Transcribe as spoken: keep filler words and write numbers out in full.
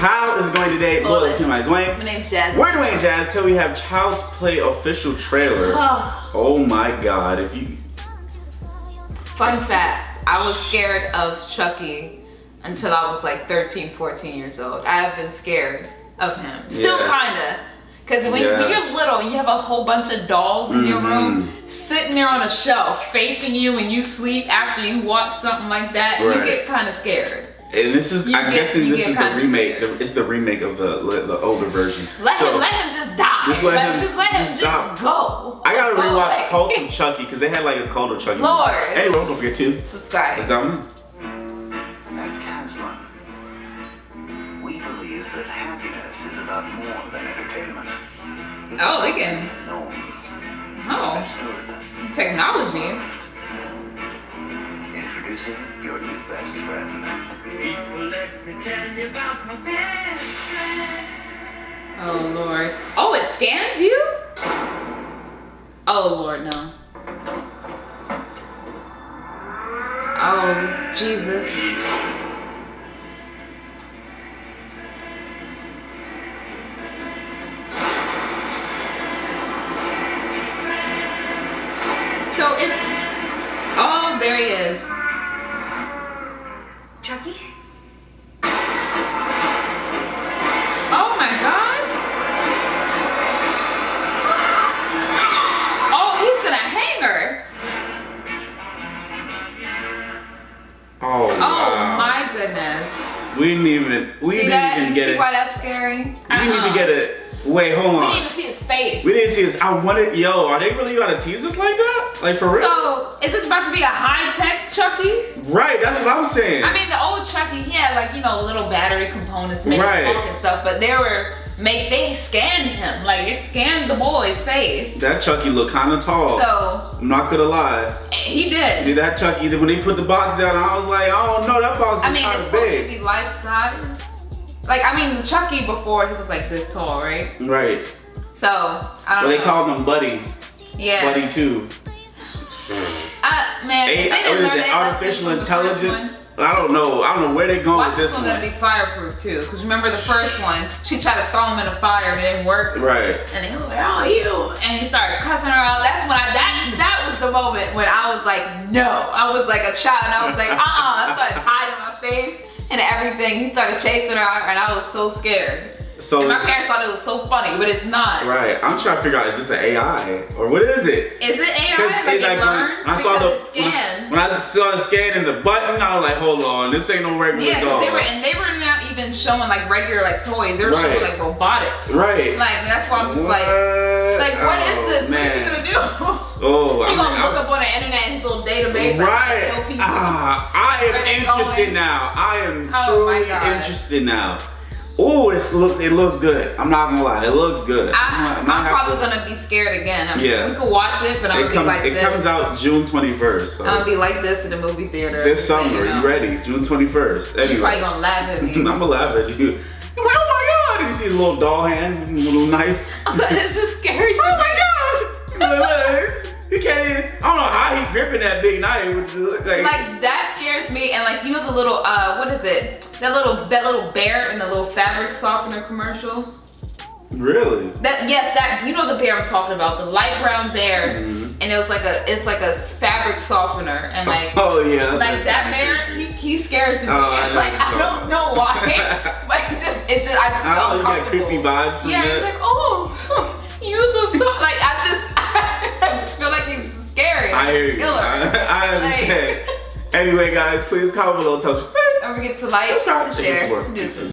How is it going today? Well, it's my Dwayne. My name's Jazz. We're Dwayne Jazz till we have Child's Play official trailer. Oh, oh my god, if you... Fun fact, I was scared of Chucky until I was like thirteen, fourteen years old. I have been scared of him. Still yes. kinda. Because when, yes. when you're little and you have a whole bunch of dolls in mm-hmm. your room, sitting there on a shelf, facing you when you sleep after you watch something like that, right. you get kind of scared. And this is, you I'm get, guessing this is the remake. Scared. It's the remake of the the older version. Let so, him, let him just die. Just let let him, just let him just, just go. I gotta go rewatch away. Cult of Chucky because they had like a Cult of Chucky. Lord. Anyway, don't forget to subscribe. Let's dive in. At Caslon, we believe that happiness is about more than entertainment. It's oh, they can. Known, oh. understood. Technology. Introducing your new best friend. People, let me tell you about my best friend. Oh Lord. Oh, it scans you? Oh Lord, no. Oh, Jesus. So it's, oh, there he is. Chucky? Oh my God. Oh, he's gonna hang her. Oh, oh wow. my goodness. We didn't even, we see didn't that? even you get see it. why that's scary? We didn't uh-uh. even get it. Wait, hold on. We didn't even see his face. We didn't see his, I wanted, yo, are they really gonna tease us like that? Like for real? So, is this about to be a high-tech Chucky? Right, that's what I'm saying. I mean, the old Chucky, he had like, you know, little battery components to make right. him talk and stuff, but they were, make, they scanned him. Like, it scanned the boy's face. That Chucky looked kind of tall. So, I'm not gonna lie. He did. Dude, that Chucky, when they put the box down, I was like, I don't know, that box I mean, kind it's of supposed big. to be life-size. Like, I mean, Chucky before, he was like this tall, right? Right. So, I don't well, know. they called him Buddy. Yeah. Buddy too. Uh, man, A, if they what didn't is learn it, that artificial lesson from the first intelligence? one, I don't know. I don't know where they going watch with this this one. one's gonna be fireproof too. Cause remember the first one, she tried to throw him in the fire and it didn't work. Right. And he was like, oh you, and he started cussing her out. That's when I that that was the moment when I was like, no. I was like a child and I was like, uh uh. I started hiding my face and everything. He started chasing her out and I was so scared. So and my parents thought it was so funny, but it's not. Right. I'm trying to figure out, is this an A I or what is it? Is it A I? Like it, like, learns when I saw the it's scanned. When I, when I saw the scan and the button, I was like, hold on, this ain't no regular yeah, dog. They were, and they were not even showing like regular like toys. They were right. showing like robotics. Right. Like that's why I'm just what? like, like what oh, is this? Man. What is he gonna do? Oh, He's I'm gonna I'm, look up on the internet in his little database. Right. Like, people. Ah, I am interested going? now. I am oh, truly interested now. Oh, this looks, it looks good. I'm not gonna lie, it looks good. I'm, I'm, I'm probably to, gonna be scared again. I mean, yeah. We could watch it, but I'm it gonna comes, be like it this. It comes out June twenty-first. So. I'm gonna be like this in the movie theater. This summer, you, know? you ready? June twenty-first. Anyway. You're probably gonna laugh at me. I'm gonna laugh at you. Like, oh my God! And you see his little doll hand, little knife. So it's just scary to oh my God! He can't even, I don't know how he gripping that big knife. Like, like that scares me, and like you know the little uh what is it? That little that little bear in the little fabric softener commercial. Really? That yes, that you know the bear I'm talking about, the light brown bear, mm-hmm. and it was like a it's like a fabric softener, and like oh yeah, like that bear, he, he scares me. Oh, I like I don't know why, but it just it just I just I felt don't know, you got creepy uncomfortable. vibes from Yeah, that. he's like oh, use a so like I just I just feel like he's scary. I hear you. Killer. I, I understand. Like, anyway, guys, please comment below. Tell us. Don't forget to like, subscribe, share, do